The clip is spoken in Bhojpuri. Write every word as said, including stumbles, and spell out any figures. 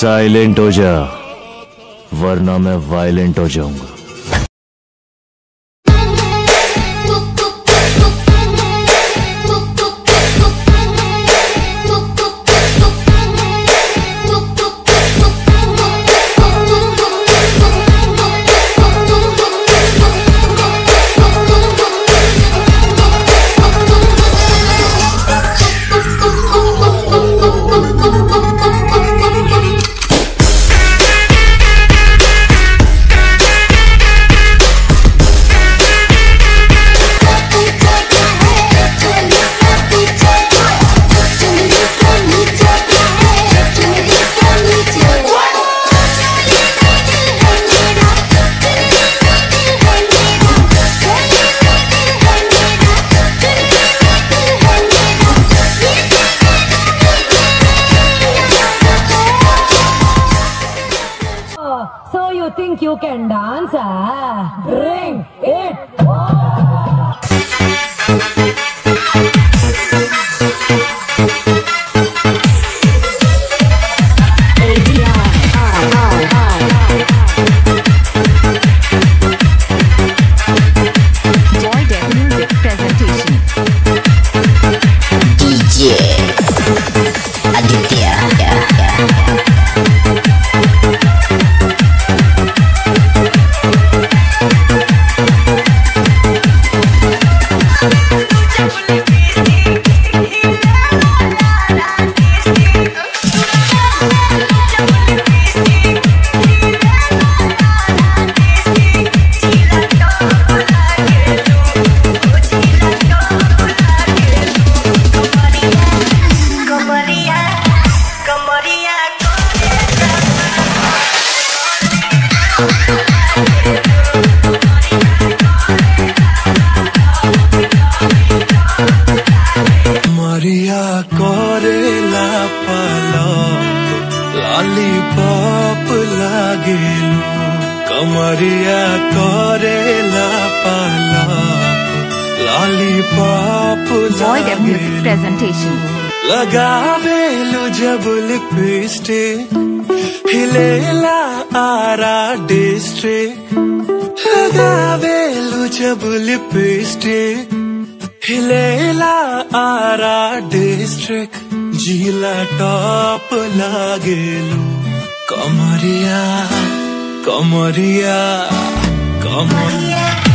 साइलेंट हो जा, वरना मैं वायलेंट हो जाऊंगा। So you think you can dance, ah? Bring it Joydevmusic presentation. D J Aditya. Maria Corella pala lollipop lagelu Kamaria Corella pala lollipop Joydevmusic presentation. Lagavelu jab lipstick hilela ara district Lagavelu jab lipstick हिलेला आरा डिस्ट्रिक्ट जिला टॉप लागेलू कमरिया कमरिया कमरिया